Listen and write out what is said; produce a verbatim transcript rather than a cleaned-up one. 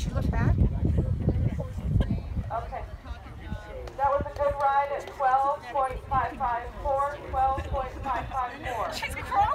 she look back? Okay. That was a good ride at twelve point five five four, twelve point five five four. She's crying.